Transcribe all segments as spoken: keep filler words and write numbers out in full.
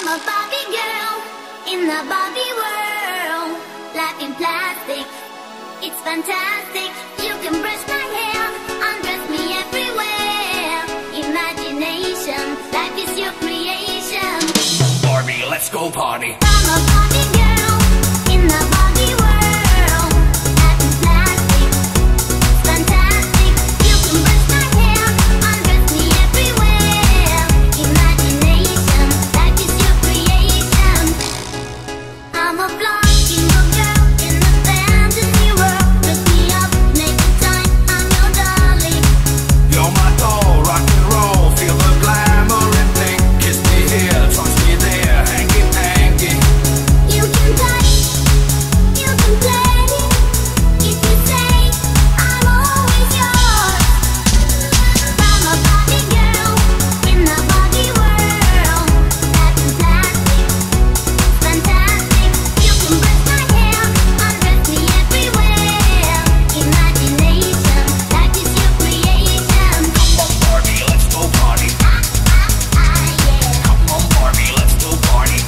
I'm a Barbie girl in the Barbie world. Life in plastic, it's fantastic. You can brush my hair, undress me everywhere. Imagination, life is your creation. Barbie, let's go party. I'm a Barbie girl in the Barbie world. Life in plastic, it's fantastic. You can brush my hair, undress me everywhere. Imagination, life is your creation. I'm a blonde single girl in the fantasy world. Dress me up, make it time, I'm your darling. You're my doll, rock and roll, feel the glamour and pink. Kiss me here, touch me there, hanky panky. You can touch, you can play. If you say I'm always yours. I'm a Barbie girl in the Barbie world. Life in plastic, fantastic. You can brush my hair, undress me everywhere. Imagination, life is your creation. Come on Barbie, let's go party. Ah, ah, yeah. Come on Barbie, let's go party.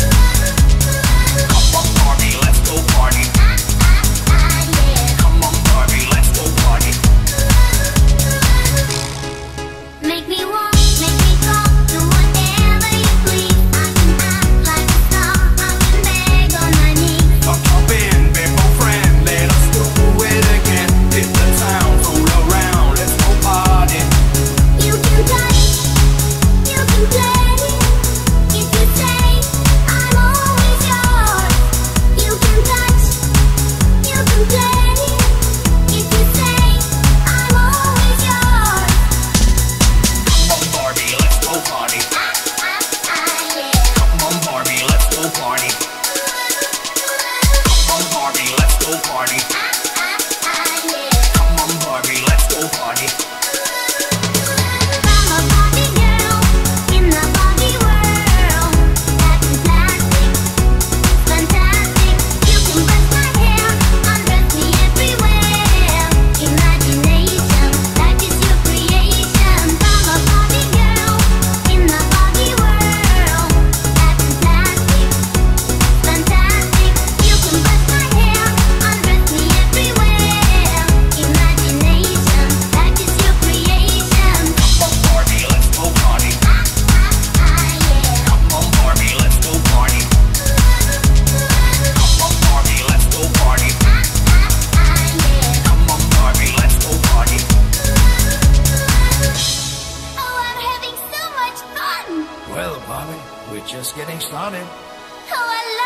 Come on Barbie, let's go party. Ah, ah, yeah. Come on Barbie, let's go party. Make me walk, make me talk, do whatever you please. I can act like a star, I can beg on my knees. Come jump in, big old friend, let us do it again. Hit the town, roll around, let's go party. You can touch, you can play. If you say I'm always yours. You can touch, you can play. If you say I'm always yours. Come on Barbie, let's go party. Ah, ah, ah, yeah. Come on Barbie, let's go party. Come on Barbie, let's go party. Ah, ah, ah, yeah. Come on Barbie, let's go party. I'm a Barbie girl in the Barbie world. Life in plastic, fantastic. You can brush my hair, undress me everywhere. Imagination, life is your creation. I'm a Barbie girl in the Barbie world. Life in plastic, fantastic. You can brush my hair, undress me everywhere. Imagination, life is your creation. Come on Barbie, let's go party. Ah, ah, ah, yeah. Come on Barbie, let's go party. Come on Barbie, let's go party. Ah, ah, ah, yeah. Come on Barbie, let's go party. Oh, I'm having so much fun. Well, Barbie, we're just getting started. Oh, I